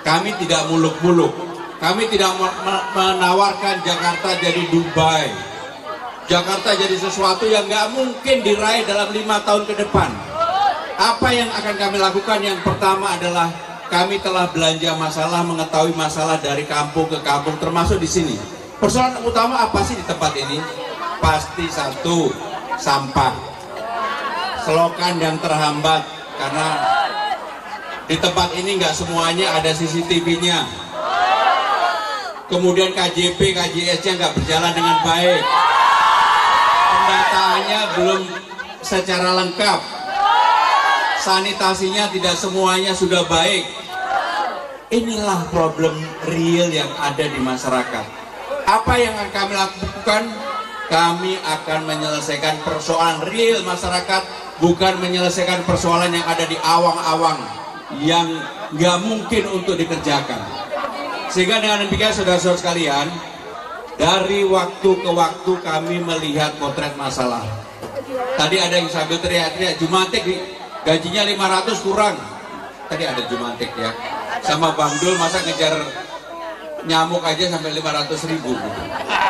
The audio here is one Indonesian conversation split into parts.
Kami tidak muluk-muluk. Kami tidak menawarkan Jakarta jadi Dubai. Jakarta jadi sesuatu yang nggak mungkin diraih dalam 5 tahun ke depan. Apa yang akan kami lakukan? Yang pertama adalah kami telah belanja masalah, mengetahui masalah dari kampung ke kampung, termasuk di sini. Persoalan utama apa sih di tempat ini? Pasti satu, sampah. Selokan yang terhambat karena di tempat ini nggak semuanya ada CCTV-nya. Kemudian KJP, KJS-nya nggak berjalan dengan baik. Pendataannya belum secara lengkap. Sanitasinya tidak semuanya sudah baik. Inilah problem real yang ada di masyarakat. Apa yang akan kami lakukan? Kami akan menyelesaikan persoalan real masyarakat, bukan menyelesaikan persoalan yang ada di awang-awang yang nggak mungkin untuk dikerjakan. Sehingga dengan demikian saudara-saudara sekalian, dari waktu ke waktu kami melihat potret masalah. Tadi ada yang sambil teriak-teriak, Jumantik gajinya 500 kurang. Tadi ada Jumantik ya, sama Bang Dul masa ngejar nyamuk aja sampai 500.000 gitu.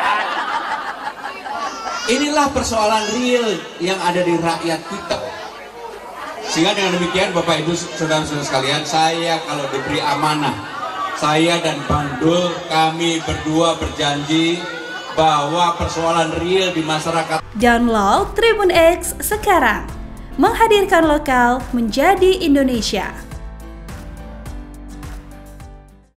Inilah persoalan real yang ada di rakyat kita. Sehingga dengan demikian Bapak Ibu saudara-saudara sekalian, saya kalau diberi amanah, saya dan Bang Dul, kami berdua berjanji bahwa persoalan real di masyarakat. Download Tribun X sekarang, menghadirkan lokal menjadi Indonesia.